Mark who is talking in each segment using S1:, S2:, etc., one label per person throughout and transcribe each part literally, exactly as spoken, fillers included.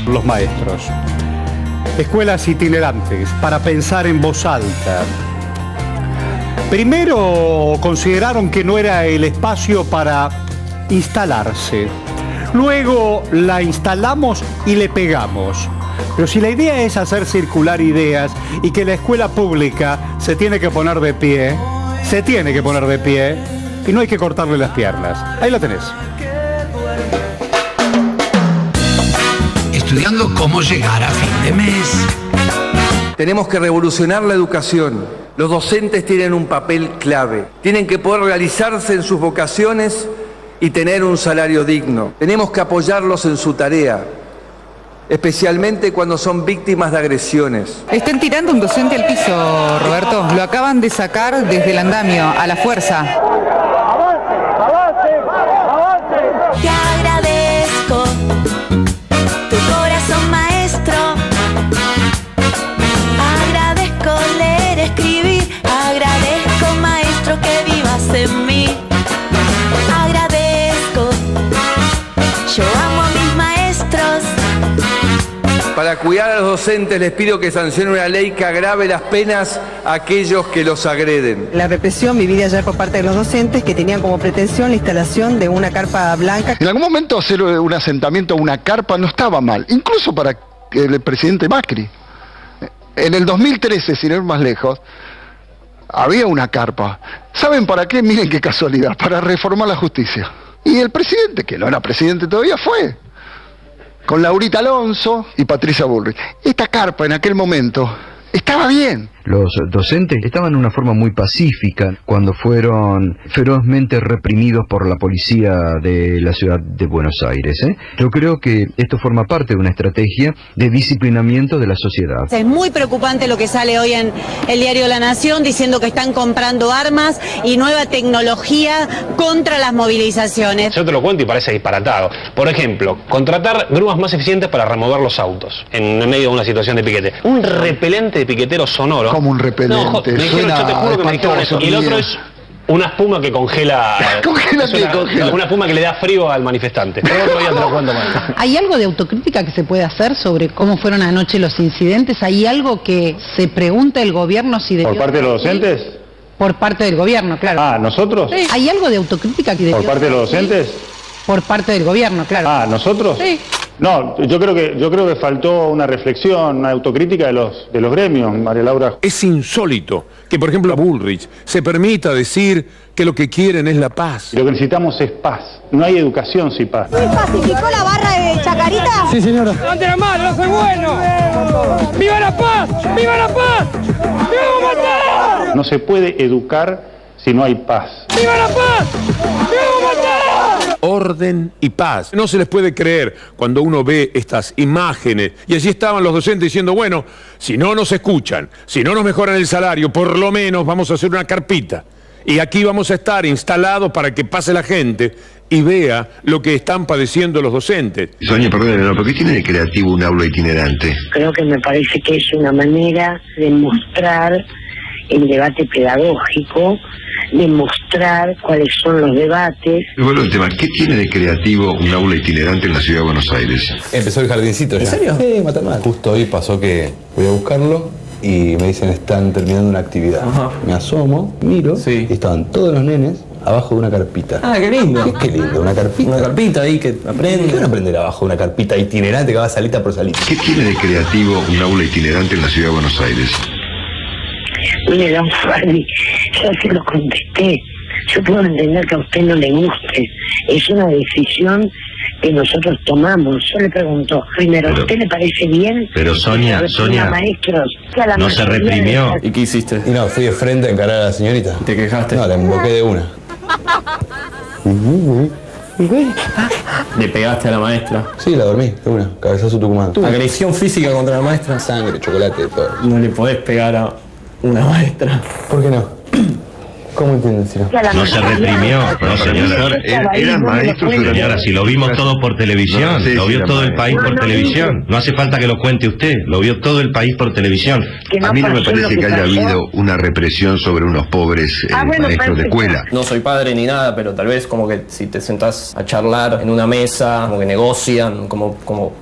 S1: los maestros. Escuelas itinerantes para pensar en voz alta. Primero consideraron que no era el espacio para instalarse. Luego la instalamos y le pegamos. Pero si la idea es hacer circular ideas y que la escuela pública se tiene que poner de pie, se tiene que poner de pie y no hay que cortarle las piernas. Ahí la tenés.
S2: Estudiando cómo llegar a fin de mes.
S3: Tenemos que revolucionar la educación. Los docentes tienen un papel clave. Tienen que poder realizarse en sus vocaciones y tener un salario digno. Tenemos que apoyarlos en su tarea, especialmente cuando son víctimas de agresiones.
S4: Están tirando un docente al piso, Roberto. Lo acaban de sacar desde el andamio, a la fuerza.
S5: ¡Avance, avance, avance!
S6: Te agradezco tu corazón, maestro. Agradezco leer, escribir. Agradezco, maestro, que vivas en mí. Agradezco, yo amo a mis maestros.
S3: Para cuidar a los docentes les pido que sancionen una ley que agrave las penas a aquellos que los agreden.
S7: La represión vivida ayer por parte de los docentes que tenían como pretensión la instalación de una carpa blanca.
S8: En algún momento hacer un asentamiento, una carpa, no estaba mal, incluso para el presidente Macri. En el dos mil trece, sin ir más lejos, había una carpa. ¿Saben para qué? Miren qué casualidad, para reformar la justicia. Y el presidente, que no era presidente todavía, fue con Laurita Alonso y Patricia Bullrich. Esta carpa en aquel momento estaba bien.
S9: Los docentes estaban de una forma muy pacífica cuando fueron ferozmente reprimidos por la policía de la ciudad de Buenos Aires, ¿eh? Yo creo que esto forma parte de una estrategia de disciplinamiento de la sociedad.
S10: Es muy preocupante lo que sale hoy en el diario La Nación diciendo que están comprando armas y nueva tecnología contra las movilizaciones.
S11: Yo te lo cuento y parece disparatado. Por ejemplo, contratar grúas más eficientes para remover los autos en medio de una situación de piquete. Un repelente de piquetero sonoro.
S8: Como un repelente.
S11: No, me dijeron, yo te juro que me dijeron eso. Y el otro es una espuma que congela.
S8: Congela,
S11: es una,
S8: congela.
S11: Una espuma que le da frío al manifestante. Pero otro día te lo cuento más.
S12: ¿Hay algo de autocrítica que se puede hacer sobre cómo fueron anoche los incidentes? ¿Hay algo que se pregunta el gobierno si debió...
S13: ¿Por parte de los docentes?
S12: Por parte del gobierno, claro.
S13: Ah, ¿nosotros?
S12: Sí. ¿Hay algo de autocrítica que debió...
S13: ¿Por parte de los docentes?
S12: Por parte del gobierno, claro.
S13: Ah, ¿nosotros?
S12: Sí.
S13: No, yo creo que yo creo que faltó una reflexión, una autocrítica de los de los gremios, María Laura.
S14: Es insólito que, por ejemplo, a Bullrich se permita decir que lo que quieren es la paz.
S13: Y lo que necesitamos es paz. No hay educación sin paz.
S5: ¿Sí pacificó la barra de Chacarita?
S15: Sí, señora. ¡Levante la mano, no soy bueno! ¡Viva la paz! ¡Viva la paz! ¡Viva matar!
S13: No se puede educar si no hay paz.
S15: ¡Viva la paz! ¡Viva matar!
S14: Orden y paz. No se les puede creer cuando uno ve estas imágenes. Y allí estaban los docentes diciendo, bueno, si no nos escuchan, si no nos mejoran el salario, por lo menos vamos a hacer una carpita. Y aquí vamos a estar instalados para que pase la gente y vea lo que están padeciendo los docentes.
S16: Sonia, perdóname, ¿por qué tiene de creativo un aula itinerante?
S17: Creo que me parece que es una manera de mostrar el debate pedagógico, de mostrar cuáles son los debates.
S16: Y bueno, el tema, ¿qué tiene de creativo un aula itinerante en la ciudad de Buenos Aires?
S18: Empezó el jardincito ya.
S19: ¿En serio?
S18: Sí, maternal. Justo hoy pasó que voy a buscarlo y me dicen están terminando una actividad. Ajá. Me asomo, miro, sí. Y estaban todos los nenes abajo de una carpita.
S19: Ah, qué lindo.
S18: ¿Qué, qué lindo? Una carpita.
S19: Una carpita ahí que aprende.
S18: ¿Qué van a aprender abajo de una carpita itinerante que va salita por salita?
S16: ¿Qué tiene de creativo un aula itinerante en la ciudad de Buenos Aires?
S17: Mire, don Fanny, ya se lo contesté. Yo puedo entender que a usted no le guste. Es una decisión que nosotros tomamos. Yo le pregunto, primero, ¿a usted le parece bien?
S16: Pero Sonia, Sonia,
S17: maestros,
S16: no se reprimió.
S18: ¿Y qué hiciste? Y no, fui de frente a encarar a la señorita.
S19: ¿Te quejaste?
S18: No, la emboqué de una.
S19: ¿Le pegaste a la maestra?
S18: Sí, la dormí, de una. Cabezazo Tucumán.
S19: ¿Agresión física contra la maestra?
S18: Sangre, chocolate, todo.
S19: No le podés pegar a una maestra.
S18: ¿Por qué no? ¿Cómo entiendes?
S16: No se reprimió, no señor. Eran maestros.
S20: Señora, si lo vimos todo por televisión, no, sí, lo vio sí, todo el país por televisión. No hace falta que lo cuente usted, lo vio todo el país por televisión.
S16: A mí no me parece que haya habido una represión sobre unos pobres eh, maestros de escuela.
S19: No soy padre ni nada, pero tal vez como que si te sentás a charlar en una mesa, como que negocian, como, como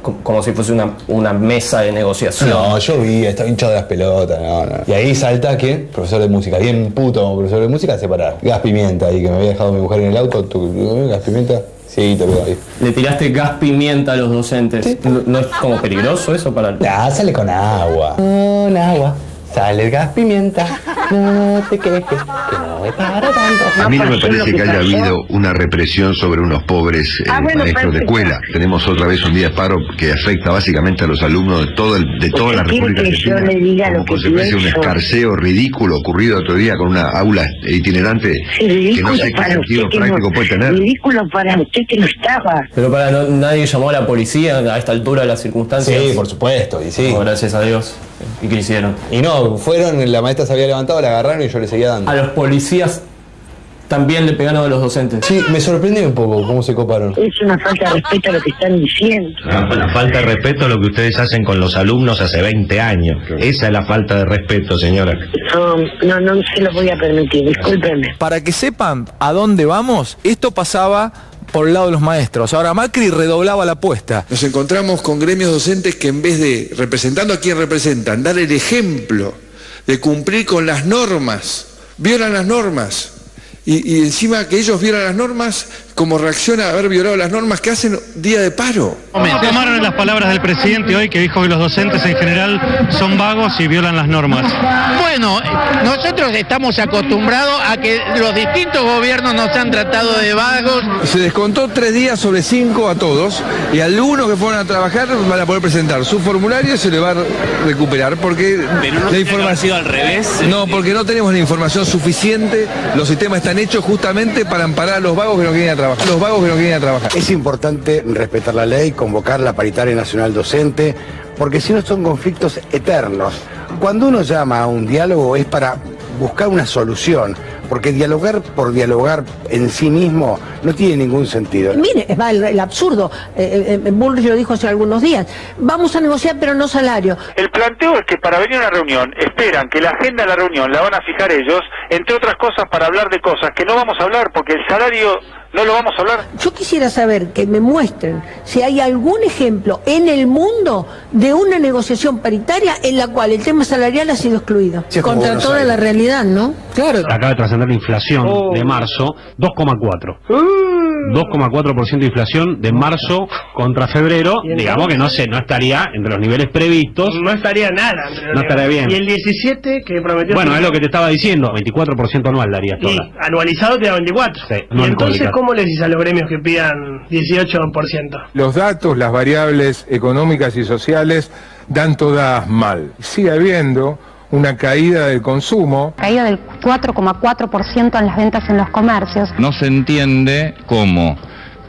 S19: como si fuese una, una mesa de negociación.
S18: No, yo vi, estaba hinchado de las pelotas, no, no. Y ahí salta que, profesor de música, bien puto como profesor de música, separar. Gas pimienta ahí, que me había dejado mi mujer en el auto, tu, gas pimienta, sí, te lo ahí.
S19: Le tiraste gas pimienta a los docentes. ¿Sí? ¿No, ¿No es como peligroso eso para...?
S18: Ah, sale con agua. Con agua. Sale el gas pimienta, no te quejes, que no es para tanto.
S16: A mí no me parece que haya habido una represión sobre unos pobres eh,
S17: Ah, bueno,
S16: maestros de
S17: perfecto.
S16: escuela. Tenemos otra vez un día de paro que afecta básicamente a los alumnos de todo el, de toda la
S17: ¿Usted quiere
S16: República
S17: que yo
S16: Argentina.
S17: le diga lo
S16: Como
S17: que
S16: consecuencia de un
S17: pienso?
S16: escarceo ridículo ocurrido otro día con una aula itinerante
S17: Sí,
S16: que no
S17: ridículo
S16: sé qué
S17: para
S16: sentido
S17: usted que
S16: práctico
S17: no,
S16: puede tener.
S17: ridículo para usted que no estaba.
S19: Pero para no, nadie llamó a la policía a esta altura de las circunstancias.
S18: Sí, por supuesto, y sí.
S19: No, gracias a Dios. ¿Y qué hicieron?
S18: Y no, fueron, la maestra se había levantado, la agarraron y yo le seguía dando.
S19: A los policías también le pegaron a los docentes.
S18: Sí, me sorprendió un poco cómo se coparon.
S17: Es una falta de respeto a lo que están diciendo.
S20: La, la falta de respeto a lo que ustedes hacen con los alumnos hace veinte años. Esa es la falta de respeto, señora.
S17: No, no, no se lo voy a permitir, discúlpeme.
S21: Para que sepan a dónde vamos, esto pasaba por el lado de los maestros. Ahora Macri redoblaba la apuesta.
S3: Nos encontramos con gremios docentes que en vez de, representando a quien representan, dar el ejemplo de cumplir con las normas, violan las normas. Y, y encima que ellos violan las normas, como reacción a haber violado las normas, que hacen día de paro.
S22: ¿Cómo tomaron las palabras del presidente hoy que dijo que los docentes en general son vagos y violan las normas?
S23: Bueno, nosotros estamos acostumbrados a que los distintos gobiernos nos han tratado de vagos.
S3: Se descontó tres días sobre cinco a todos y al uno que fueron a trabajar van a poder presentar su formulario y se le va a recuperar porque
S24: Pero no
S3: la información
S24: al revés.
S3: No, porque no tenemos la información suficiente. Los sistemas están hechos justamente para amparar a los vagos que no quieren ir a trabajar. Los vagos que no quieren ir a trabajar.
S25: Es importante respetar la ley, convocar la paritaria nacional docente, porque si no son conflictos eternos. Cuando uno llama a un diálogo es para buscar una solución, porque dialogar por dialogar en sí mismo no tiene ningún sentido.
S26: Mire, va el, el absurdo, eh, eh, Bullrich lo dijo hace algunos días, vamos a negociar pero no salario.
S27: El planteo es que para venir a una reunión esperan que la agenda de la reunión la van a fijar ellos, entre otras cosas para hablar de cosas que no vamos a hablar porque el salario no lo vamos a hablar.
S26: Yo quisiera saber que me muestren si hay algún ejemplo en el mundo de una negociación paritaria en la cual el tema salarial ha sido excluido.
S25: Sí,
S26: contra
S25: Buenos
S26: toda
S25: Aires.
S26: la realidad, ¿no? Claro.
S22: Acaba de trascender la inflación
S26: Oh.
S22: de marzo, dos coma cuatro. dos coma cuatro por ciento de inflación de marzo contra febrero, digamos que no sé, no estaría entre los niveles previstos.
S28: No estaría nada. entre los
S22: No estaría
S28: niveles.
S22: bien.
S28: Y el diecisiete que prometió...
S22: Bueno, es lo que te estaba diciendo, veinticuatro por ciento anual daría
S28: Y
S22: toda.
S28: anualizado te da veinticuatro.
S22: Sí,
S28: y
S22: anual
S28: entonces,
S22: complicado.
S28: ¿cómo le decís a los gremios que pidan dieciocho por ciento?
S29: Los datos, las variables económicas y sociales dan todas mal. Sigue habiendo una caída del consumo.
S30: Caída del cuatro coma cuatro por ciento en las ventas en los comercios.
S31: No se entiende cómo,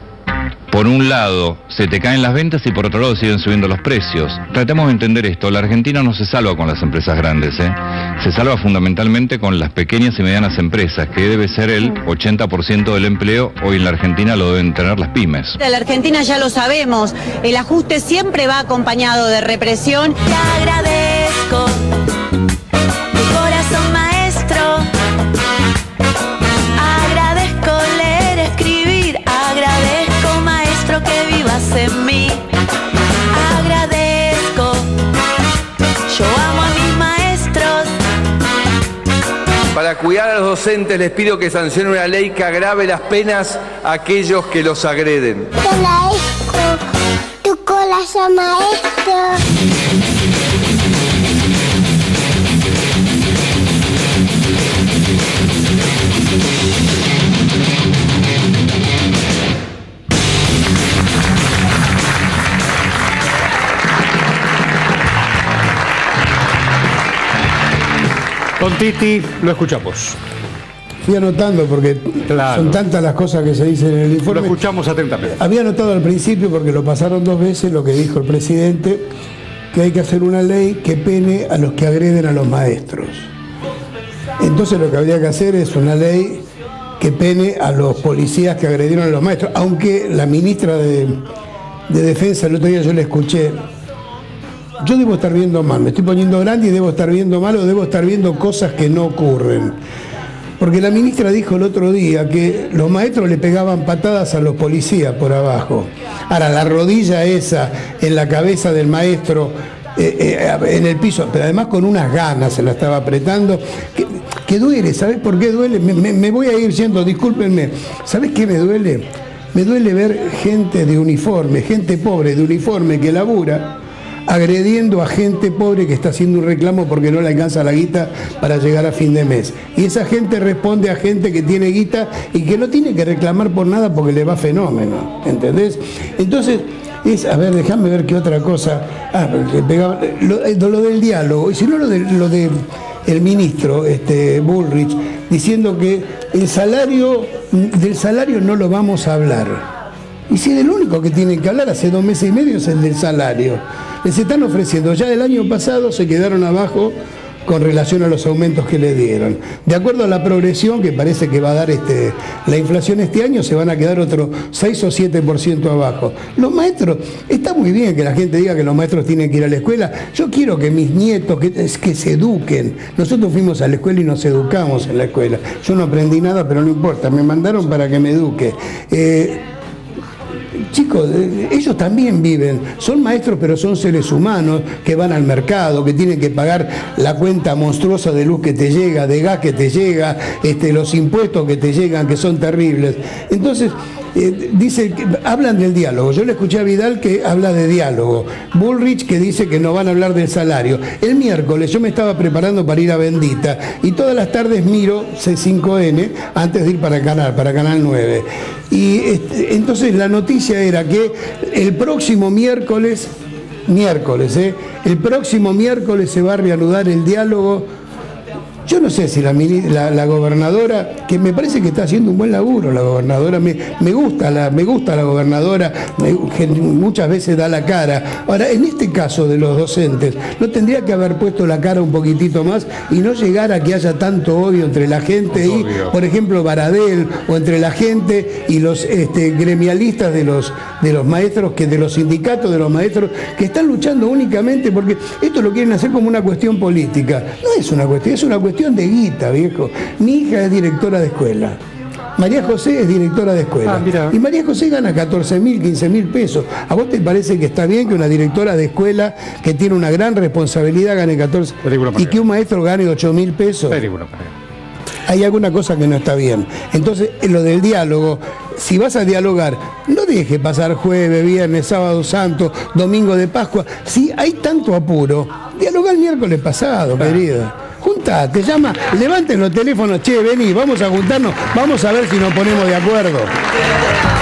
S31: por un lado, se te caen las ventas y por otro lado siguen subiendo los precios. Tratemos de entender esto. La Argentina no se salva con las empresas grandes, ¿eh? Se salva fundamentalmente con las pequeñas y medianas empresas, que debe ser el ochenta por ciento del empleo. Hoy en la Argentina lo deben tener las pymes.
S10: En la Argentina ya lo sabemos, el ajuste siempre va acompañado de represión.
S6: Te agradezco tu corazón maestro. Agradezco leer, escribir. Agradezco maestro que vivas en mí. Agradezco. Yo amo a mis maestros.
S3: Para cuidar a los docentes les pido que sancionen una ley que agrave las penas a aquellos que los agreden.
S5: Te agradezco tu corazón maestro.
S1: Con Titi lo escuchamos.
S32: Fui anotando porque
S1: Claro.
S32: son tantas las cosas que se dicen en el informe.
S1: Lo escuchamos atentamente.
S32: Había anotado al principio, porque lo pasaron dos veces, lo que dijo el presidente, que hay que hacer una ley que pene a los que agreden a los maestros. Entonces lo que habría que hacer es una ley que pene a los policías que agredieron a los maestros, aunque la ministra de, de Defensa el otro día yo le escuché, yo debo estar viendo mal, me estoy poniendo grande y debo estar viendo mal o debo estar viendo cosas que no ocurren. Porque la ministra dijo el otro día que los maestros le pegaban patadas a los policías por abajo. Ahora, la rodilla esa en la cabeza del maestro, eh, eh, en el piso, pero además con unas ganas se la estaba apretando, que, que duele. ¿Sabés por qué duele? Me, me, me voy a ir yendo, discúlpenme. ¿Sabés qué me duele? Me duele ver gente de uniforme, gente pobre de uniforme que labura, agrediendo a gente pobre que está haciendo un reclamo porque no le alcanza la guita para llegar a fin de mes. Y esa gente responde a gente que tiene guita y que no tiene que reclamar por nada porque le va fenómeno, ¿entendés? Entonces, es, a ver, déjame ver qué otra cosa. Ah, pegaba, lo, lo del diálogo, y si no lo de, lo de el ministro este, Bullrich, diciendo que el salario, del salario no lo vamos a hablar. Y si del único que tienen que hablar hace dos meses y medio es el del salario. Les están ofreciendo, ya del año pasado se quedaron abajo con relación a los aumentos que le dieron. De acuerdo a la progresión que parece que va a dar este, la inflación este año, se van a quedar otro seis o siete por ciento abajo. Los maestros, está muy bien que la gente diga que los maestros tienen que ir a la escuela. Yo quiero que mis nietos, que, que se eduquen. Nosotros fuimos a la escuela y nos educamos en la escuela. Yo no aprendí nada, pero no importa, me mandaron para que me eduque. Eh, Chicos, ellos también viven, son maestros pero son seres humanos que van al mercado, que tienen que pagar la cuenta monstruosa de luz que te llega, de gas que te llega, este, los impuestos que te llegan que son terribles. Entonces, eh, dice, hablan del diálogo. Yo le escuché a Vidal que habla de diálogo. Bullrich que dice que no van a hablar del salario. El miércoles yo me estaba preparando para ir a Bendita y todas las tardes miro C cinco N antes de ir para Canal, para Canal nueve. Y este, entonces la noticia era que el próximo miércoles, miércoles, ¿eh? el próximo miércoles se va a reanudar el diálogo. Yo no sé si la, la, la gobernadora, que me parece que está haciendo un buen laburo la gobernadora, me, me gusta la me gusta la gobernadora, me, que muchas veces da la cara. Ahora, en este caso de los docentes, ¿no tendría que haber puesto la cara un poquitito más y no llegar a que haya tanto odio entre la gente y, por ejemplo, Baradel, o entre la gente y los este, gremialistas de los, de los maestros, que de los sindicatos de los maestros, que están luchando únicamente porque esto lo quieren hacer como una cuestión política? No es una cuestión, es una cuestión de guita, viejo. Mi hija es directora de escuela. María José es directora de escuela. Ah, y María José gana catorce mil, quince mil pesos. ¿A vos te parece que está bien que una directora de escuela que tiene una gran responsabilidad gane catorce y que un maestro gane ocho mil pesos? Hay alguna cosa que no está bien. Entonces, en lo del diálogo, si vas a dialogar, no deje pasar jueves, viernes, sábado santo, domingo de Pascua. Si hay tanto apuro, dialoga el miércoles pasado, querida. Juntate, llama, levanten los teléfonos, che, vení, vamos a juntarnos, vamos a ver si nos ponemos de acuerdo.